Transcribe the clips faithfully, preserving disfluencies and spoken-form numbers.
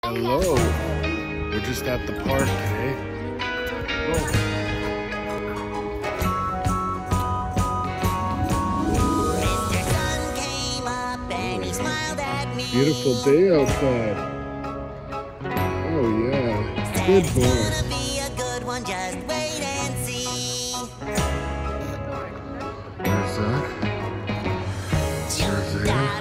Hello. We're just at the park today. Oh. Beautiful day outside. Oh yeah. Good boy. Where's that? Where's that?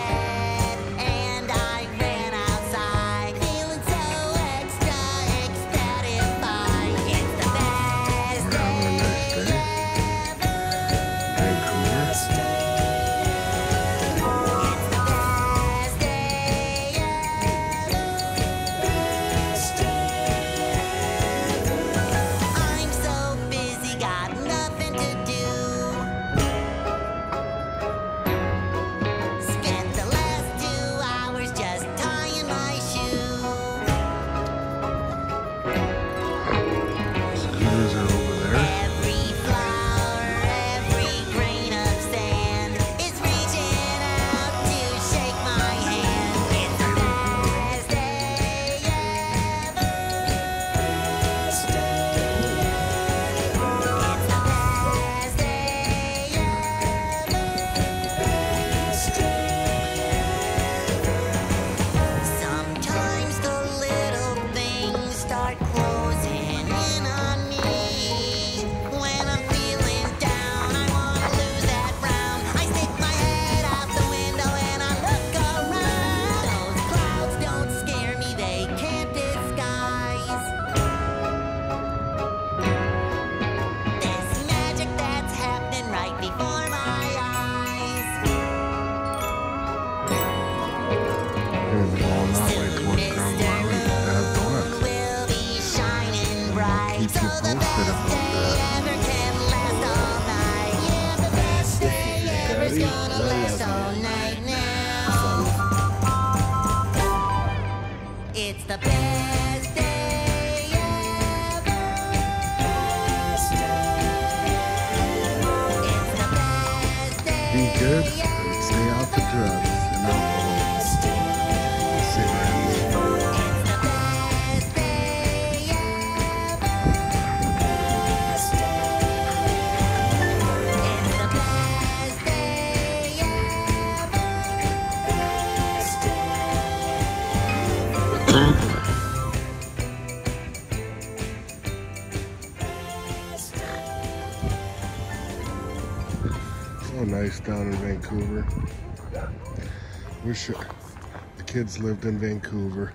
It's the best day ever. It's the best day. Be good and stay off the drugs and alcohol. Cigarettes. It's the best day ever. It's the best day ever. So nice down in Vancouver. Wish the kids lived in Vancouver.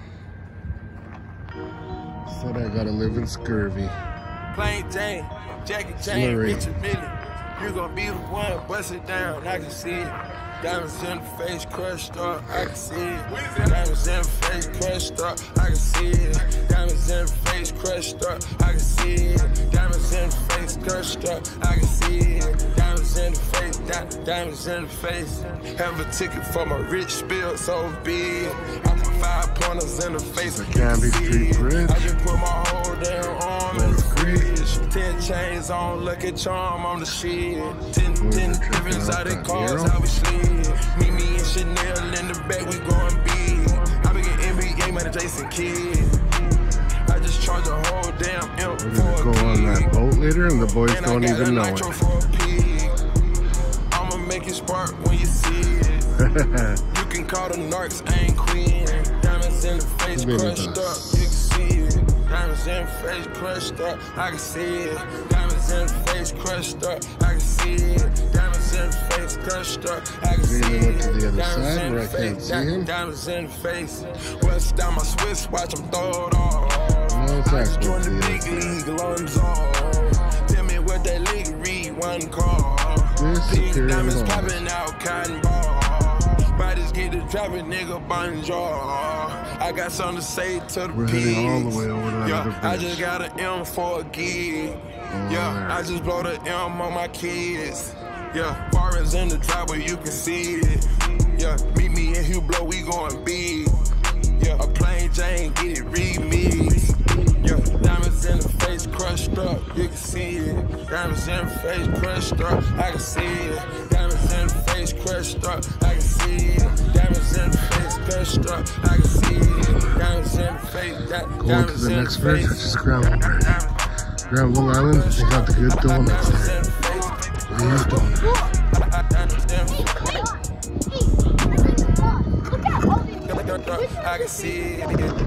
Said I gotta live in scurvy. Plain Jane, Jackie Jane, Richard Millie. You gonna be the one, bust it down, I can see it. Diamonds in the face, crushed up, I can see it. Diamonds in the face, crushed up, I can see it. Diamonds in the face, crushed up, I can see it. Diamonds in the face, crushed up, I can see it. Diamonds in the face, di diamonds in the face. Have a ticket for my rich spill so big. I put five pointers in the face. The Canby Street Bridge. I just put my whole damn arm in the fridge. Ten chains on, lucky charm on the shit. Ten, ten different exotic cars, how we slid. Meet me and Chanel in the back, we going big. I be getting N B A money, Jason Kidd. I just charge a whole damn M for a We're gonna go on that boat later and the boys and don't even know it. For a pig. I'ma make it spark when you see it. You can call the narcs, I ain't queen. Diamonds in the face, crushed up, you can see it. Diamonds in the face, crushed up, I can see it. Diamonds in the face, crushed up, I can see it. Diamonds in the face, crushed up, I can see it. To the other Diamonds side in where I the can't face, see him. diamonds in the face. West down my Swiss, watch them throw it all. No, it's I just actually joined the the big other league, Lonzo. Tell me what that league read, one call. Pink diamonds popping out, cotton ball. Bodies get to dropping, nigga, bonjour. I got something to say to the We're pigs. heading all the way over that yeah, other I bridge. just got an M for a gig. Oh, yeah, there. I just blow the M on my kids. Yeah, foreigns in the driveway, you can see it. Yeah, meet me in Hublot, we going big. Yeah, a plain Jane, get it remixed. Yeah, diamonds in the face, crushed up, you can see it. Diamonds in the face, crushed up, I can see it. Diamonds in the face, crushed up, I can see it. Diamonds in the face, crushed up, I can see it. Going to the next bridge, which is Granville Bridge. Granville Island, they got the good donuts there. These donuts. I can see it.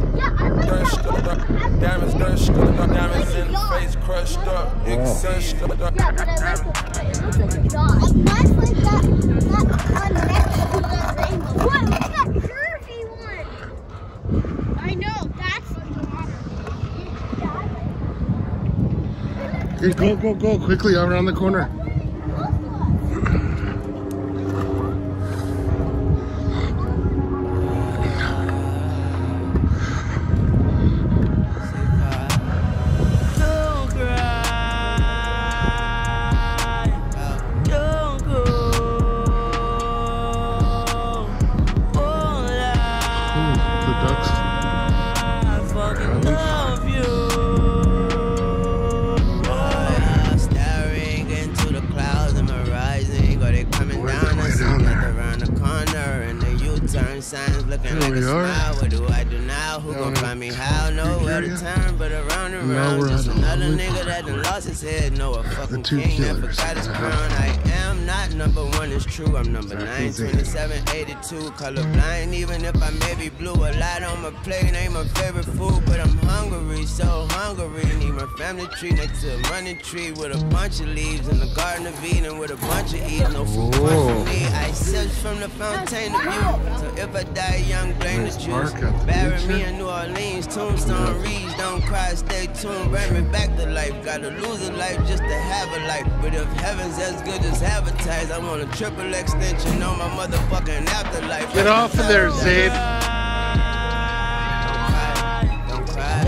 Diamonds, diamonds in the face, crushed up. Big sun, Yeah, but I like it. It looks like a dog. Mine's like that, that one next to the rainbow. What? Look at that curvy one. I know, that's the water. Okay, go, go, go, quickly around the corner. Signs looking like a smile. What do I do now? Who gon' find me how? Nowhere to turn, but around and around. Just another nigga that done lost his head. No, a fucking king that forgot his crown. I am not number one, it's true. I'm number nine, twenty-seven, eighty-two. Colorblind, even if I may be blue. A lot on my plate ain't my favorite food, but I'm hungry, so hungry. Need my family tree next to a money tree with a bunch of leaves in the Garden of Eden with a bunch of Eve. No fruit for me. I search from the fountain of youth. So if I die young, blame the juice. Bury me in New Orleans, tombstone reads. Don't cry, stay tuned, bring me back to life. Gotta lose a life just to have a life. But if heaven's as good as advertised, I want a triple extension on my motherfucking afterlife. Get off of there, Zayd. Don't cry.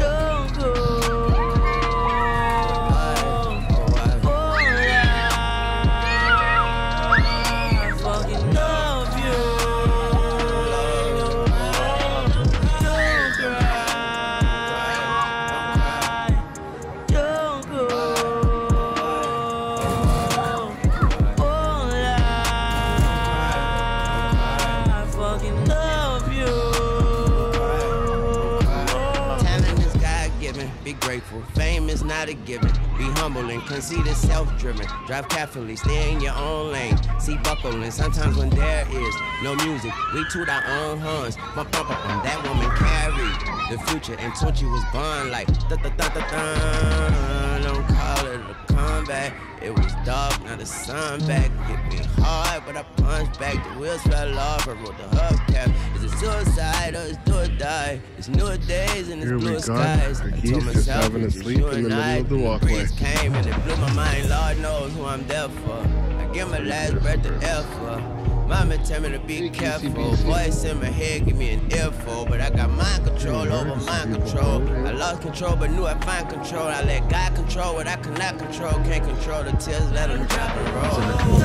Fame is not a given. Be humble and conceited, self-driven. Drive carefully, stay in your own lane. See buckle, and sometimes when there is no music, we toot our own horns. Bump, bump, bump, bump. That woman carried the future, and Tunchi was born like da da da da da. Don't call it a comeback. It was dark, now the sun back. Hit me hard, but I punched back. The wheels fell off. I wrote the hubcap. Is it suicide or is do or die? It's newer days and it's blue skies. I told myself having a sleep in the middle of the walkway. Came and it blew my mind. Lord knows who I'm there for. I give my last breath to F for. Mama tell me to be careful. Voice in my head give me an earful, but I got mind control over mind control. I lost control, but knew I find control. I let God control what I cannot control. Can't control the tears, let them drop and roll.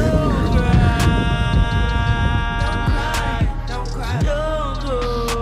Don't cry, don't go.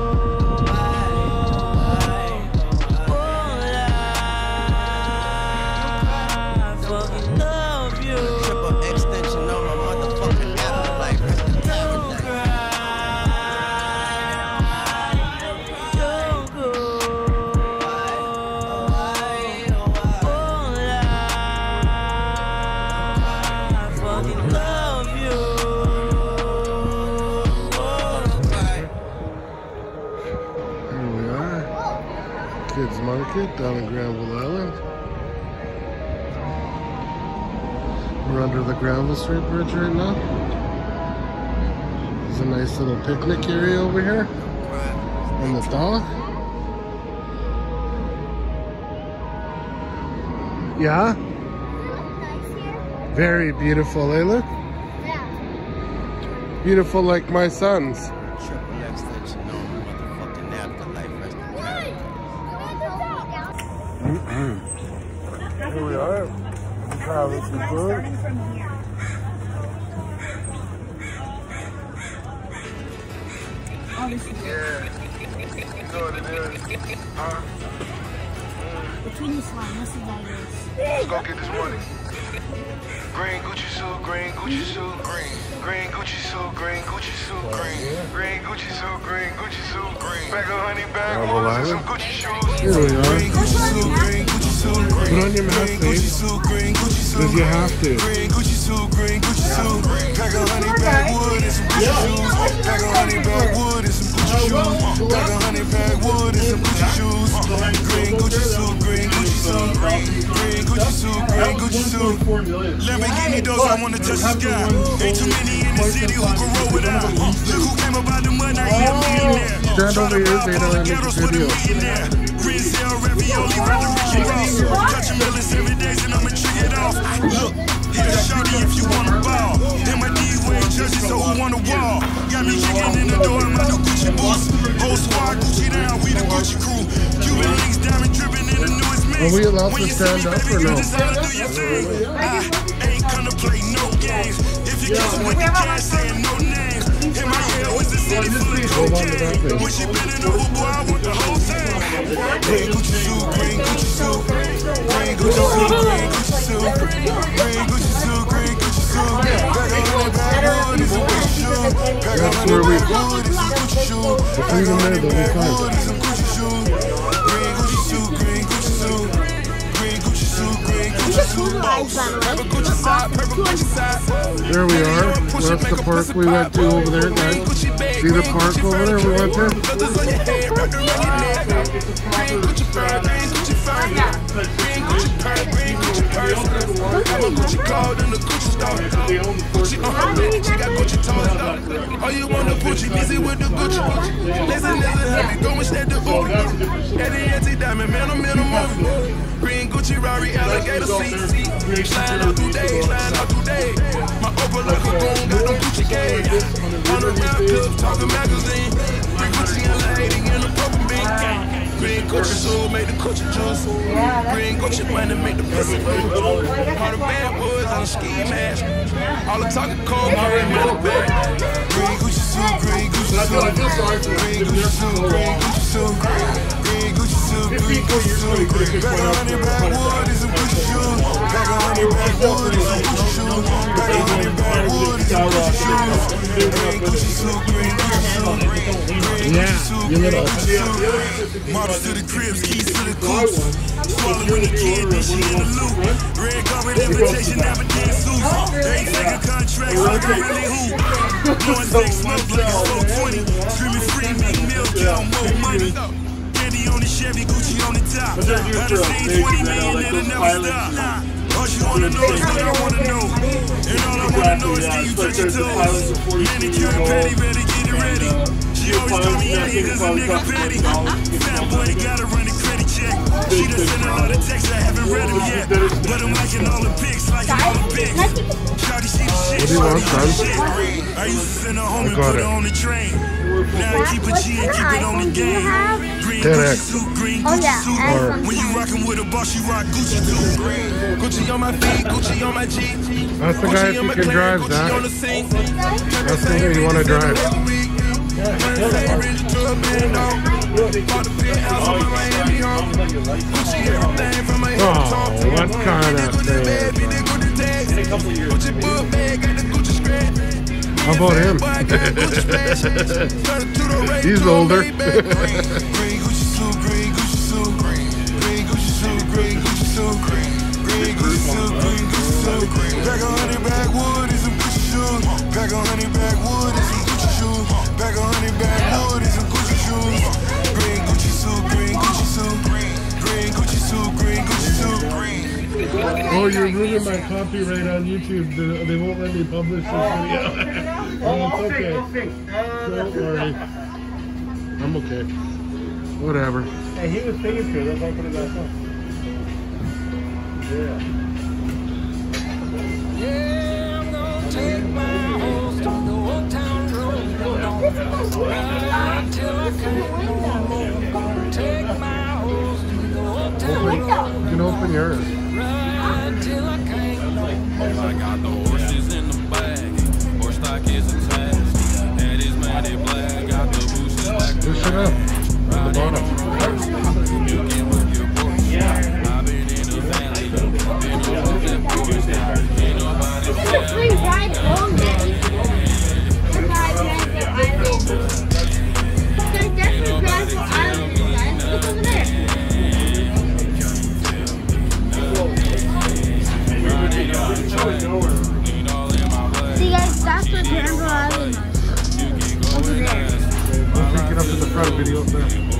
Kids Market down in Granville Island. We're under the Granville Street Bridge right now. There's a nice little picnic area over here on the dock. Yeah? Very beautiful, eh? Look? Yeah. Beautiful like my son's. Here we are. Travis and Bird. Yeah. You know what it is. Huh? bikini slime. Let's see what that is. Let's go get this money. Green Gucci suit, green Gucci suit, green. Green Gucci suit, green Gucci suit, green. Green Gucci suit, green Gucci suit, green. Bag of honey, bag of water, some Gucci shoes. Here we are. Green Gucci suit, green Gucci suit, green. Put on your mask, Gucci please. suit, green Gucci suit. Because you have to. Green Gucci suit, green Gucci suit. Bag of honey, bag wood, and some Gucci shoes. Bag of honey, bag wood, and some Gucci shoes. Bag of honey, bag wood, and some Gucci shoes. Green Gucci suit, green Gucci suit, green. Green Gucci suit, green Gucci suit. Lamborghini doors, I wanna touch the sky. Ain't too many in the city who can roll without. Look who came about the money, now he a millionaire. Stand over here, they don't make a video. Resale ravioli, with the Ricky Ross. Touching millions every day, and I'ma trick it off. Look, here's shorty if you wanna ball. In my D-way jersey, so who wanna wall? Got me kicking in the door in my new Gucci boots. Whole squad Gucci down, we the Gucci crew. Cuban links, diamond dripping in the newest mix. Are we allowed to stand up or no? I ain't gonna play no games. If you kiss with the cash, saying no names. In my ear was the city full of cocaine. When she been in the Uber, I want the whole thing. Green Gucci suit, green Gucci suit, green Gucci suit, green Gucci suit, green Gucci suit, green Gucci suit. Back on the backwood is a Gucci shoe. Back on the backwood is a Gucci shoe. Back on the backwood is a Gucci shoe. Green Gucci suit, green Gucci suit, green Gucci suit, green Gucci suit. Purple Gucci side, purple Gucci side. There we are. That's the park we went to over there, guys. See the park over there we went to? Green Gucci fur, green Gucci fur. Green Gucci purse, green Gucci purse. I'm a Gucci card in the Gucci store. Gucci on her neck, she got Gucci toes though. Oh, you want the Gucci, busy with the Gucci. Listen, listen, happy, go instead to Uber. At the anti-diamond, man, I'm in a movie. Green Gucci, Rari, alligator seat. Slide out today, slide out today. My Oprah like a goon, got them Gucci gauge. On the rap club, talking magazine. Green Gucci and lady in the purple bean. Green Gucci soul made the Gucci juice. Green Gucci money make the pussy move. All the backwoods on the ski mask. All the talking cold, green money back. Green Gucci suit, green Gucci suit. Green Gucci suit, green Gucci suit. Green Gucci suit, green Gucci suit. Back on honey backwood is a Gucci shoe. Back on honey backwood is a Gucci shoe. Back on honey backwood is a Gucci shoe. Green Gucci suit, green Gucci suit. Green Gucci suit, green Gucci suit. Models to the cribs, keys to the coupes. Swallowing the kid, then she in the loop. Red carpet invitation, never dance suits. They take a contract, so they really hoop. Blowing thick smoke like it's four twenty. Screaming free, make meal, count more money. Candy on the Chevy, Gucci on the top. Got a seen twenty million, it'll never stop. All she wanna know is what I wanna know. And all I wanna know is can you touch your toes. Manicure and petty, better get it ready. She always told me yeah, cause a nigga petty. Fat boy gotta run the credit check. She done sent a lot of texts, I haven't read them yet. But I'm liking all the pics, liking all the pics. Shawty, she the shit, shawty, she the shit. I used to send her home and put her on the train. Now I keep a G and keep it on the game. Green Gucci suit, green Gucci suit. When you rockin' with a boss, you rock Gucci too. Gucci on my feet, Gucci on my Jeep. That's the guy if you can drive that. That's the thing you want to drive. Oh, what kind of thing? How about him? He's older. Green Gucci suit, green Gucci suit, green Gucci suit, green Gucci suit, green Gucci suit, green Gucci suit. Back on honey backwood is some Gucci shoes. Back on honey backwood is some Gucci shoes. Back on honey backwood is some Gucci shoes. Green Gucci suit, green Gucci suit, green Gucci suit, green Gucci suit, green. Oh, you're ruining my copyright on YouTube. They, they won't let me publish this video. Oh, it's okay. Don't worry. I'm okay. Whatever. Hey, he was thinking to it. That's why I put it back up. Yeah. Yeah, I'm gonna take my horse to the old town road. Ride until I can't no more. Gonna take my horse to the old town road. You can open yours. Ride until I can't no more. I got the horses in the bag. Horse stock is attached. Head is matted black. Got the bushes back. Push it up. At the bottom. You can move your voice.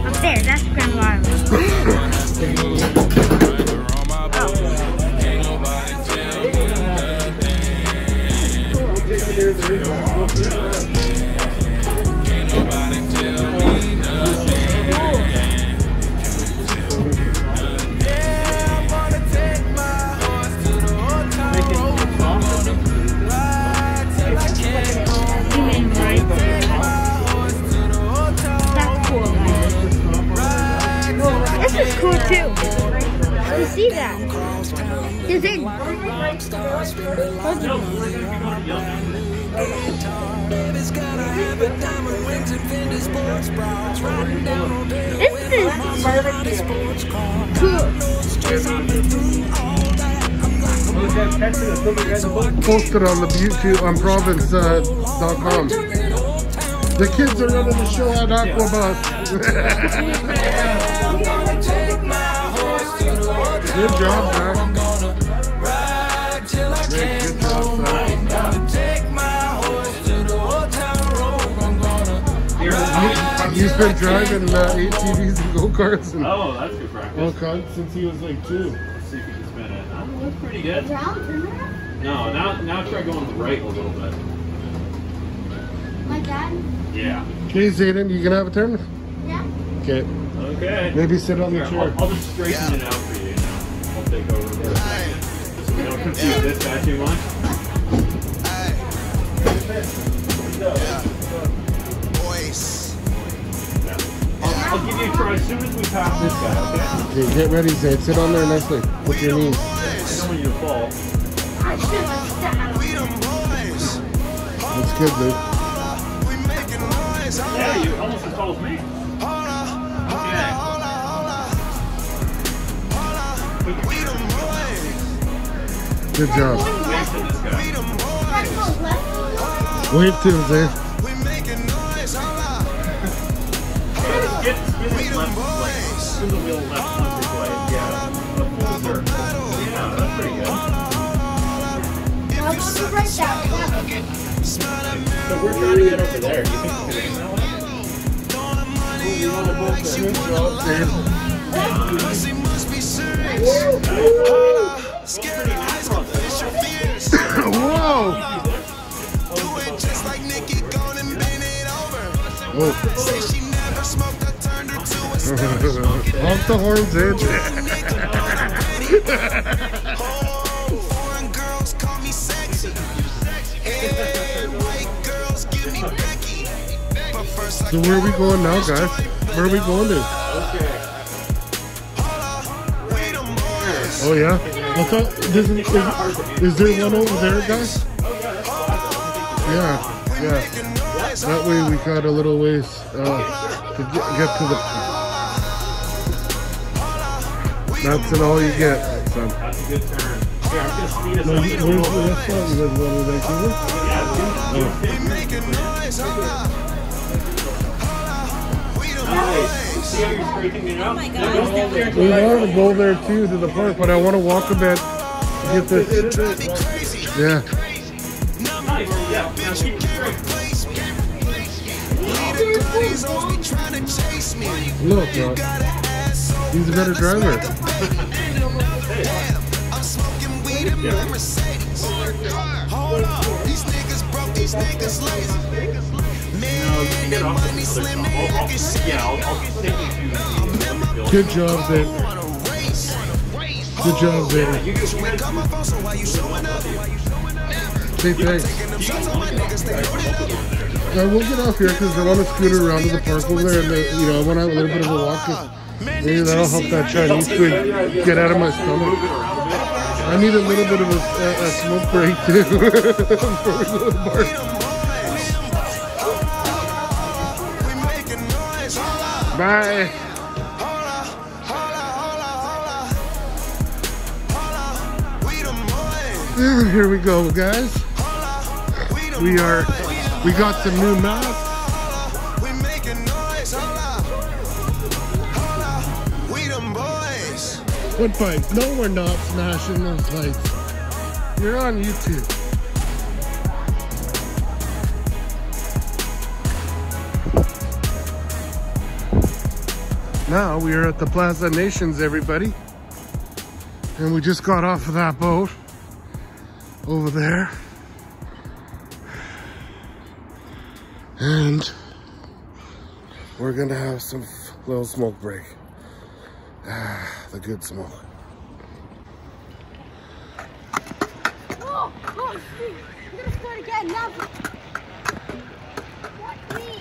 Up there, that's Grand Island. This is cool too. You see that? Is it? This is cool. Posted on the YouTube on province dot com. The kids are running the show at Aquabus. Good job, man. Great, good job, man. He's been driving uh, A T Vs and go-karts and Oh, that's good practice. all kinds since he was like two. Let's see if he can spin it. Oh, that's pretty good. Round, isn't it? No, now now try going right a little bit. My dad? Yeah. Okay, Zayden, you gonna have a turn? Yeah. Okay. Okay. Maybe sit on the Here, chair. I'll, I'll just straighten it out for you now. I'll take over for a second. So we don't confuse this guy too much. I'll, I'll give you a try as soon as we pass this guy, okay? Okay, get ready, Zayd. Sit on there nicely with your knees. I don't want you to fall. I should have sat. That's good, dude. Yeah, you're almost as tall as me. Okay. Good job. Wait for this guy. Wave to him, Zayd. Get spin it left, like, spin the wheel left once or twice. Yeah. A full circle. Yeah, that's pretty good. I'll go right down. So we're trying to get over there. Do you think we can that one? You want to both the good job, Zayd. Whoa! Oh. Honk the horns, Zayd. So where are we going now, guys? Where are we going to? Oh yeah? I thought, isn't, is, is there one over there, guys? Yeah, yeah. That way we got a little ways uh, to get, get to the... That's an all you get, son. That's a good turn. Here, I'm going to speed us No, up. you, where's the rest of it? You guys going to Vancouver? Nice. See how you're straightening it up? Oh my God. We want to go there too, to the park, but I want to walk a bit. Get this. Yeah. Nice. Yeah. Now keep it straight. Look, uh, he's a better driver. Get off this other stuff. I'll, I'll, yeah, I'll, I'll take you to the Good job, Zayden. Good job, Zayden. You guys come up also while you showing up. Say thanks. I will get off here because I want to scooter around to the park over there, and uh, you know I want to have a little bit of a walk. Maybe that'll help that Chinese food get out of my stomach. I need a little bit of a, a, a smoke break too before we go to the park. Bye. Here we go, guys. We are, we got some new masks. What bike? No, we're not smashing those lights. You're on YouTube. Now we are at the Plaza Nations, everybody. And we just got off of that boat over there. And we're gonna have some little smoke break. Ah, the good smoke. Oh, oh, shoot. I'm gonna start again now. What me?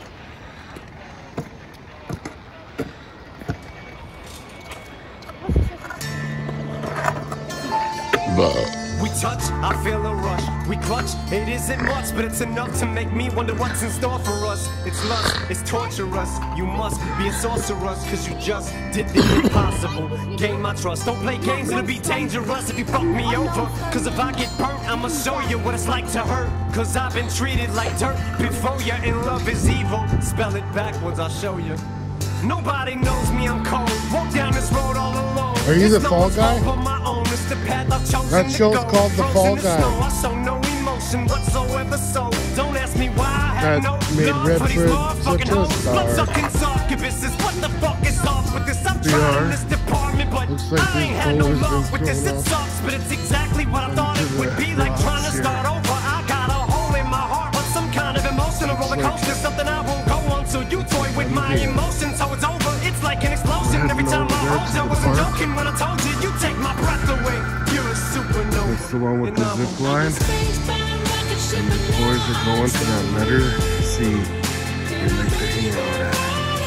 We touch, I feel a rush. We clutch, it isn't much, but it's enough to make me wonder what's in store for us. It's lust, it's torturous. You must be a sorceress, cause you just did the impossible. Gain my trust, don't play games, it'll be dangerous if you fuck me over. Cause if I get burnt, I'ma show you what it's like to hurt. Cause I've been treated like dirt before you, and love is evil. Spell it backwards, I'll show you. Nobody knows me, I'm cold. Walk down this road all alone. Are you the There's Fall no Guy? hope on my own. It's the path I've chosen That to show's go. called The Frozen Fall in Guy. snow, I show no emotion whatsoever, so don't ask me why I have That no made love for these Redford motherfucking such a hoes. star. Blood-sucking succubuses. What the fuck is off with this? I'm They trying are. this department, but Looks like I ain't this had no boat has love been with this. thrown It off sucks, but it's exactly what I thought it into would the be like trying to rocks start here. over. I got a hole in my heart, but some kind of emotional roller coaster. Something I won't go on, so you toy with my emotions, so it's over. It's like an explosion every time I hold you. I wasn't joking when I told you, you take my breath away. You're a supernova. That's the one with And the I'm a zip line. And the boys are going to that letter C. They like to hang out at.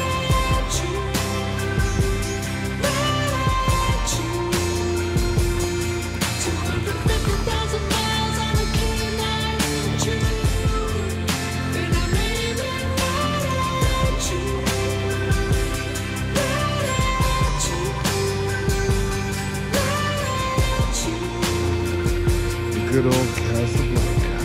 Good old Casablanca.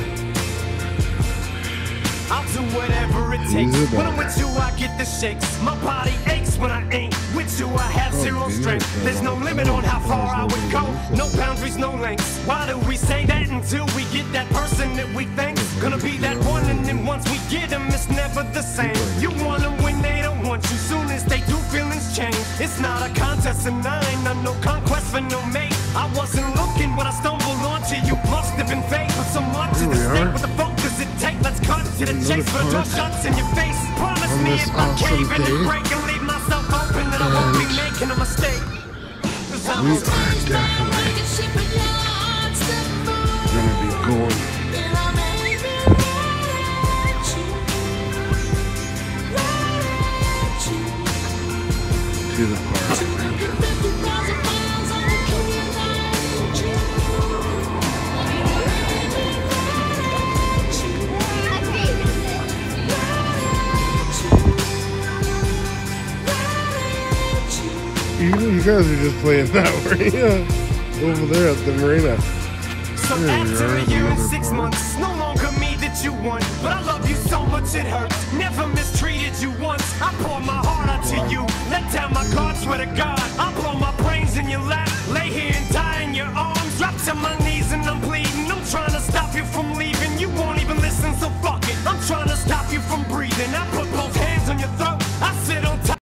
I'll do whatever it takes. Easy When I'm there. with you, I get the shakes. My body aches when I ain't with you. I have Oh, zero yeah, strength. so There's no that's limit on how far I would go. nobody No boundaries, no lengths. Why do we say that until we get that person that we think's gonna be that one? And then once we get them, it's never the same. You want them when they don't want you. Soon as they do, feelings change. It's not a contest, and I ain't on no conquest for no mate. I wasn't looking when I stumbled onto you. Must have been fate, but so much Here of the we state. are. What the fuck does it take? Let's cut to the Another chase for the door part shuts in your face. Promise on me this if I awesome cave in day. and break and leave myself open, that I won't be And making a mistake. 'Cause I'm We a- are definitely gonna be going to the park. You, you guys are just playing that, weren't you? Over there at the marina. So Here we after are, a year and another six part. months, it's no longer me that you want. But I love you so much it hurts. Never mistreated you once. I poured my heart out to you. Let down my guard, swear to God.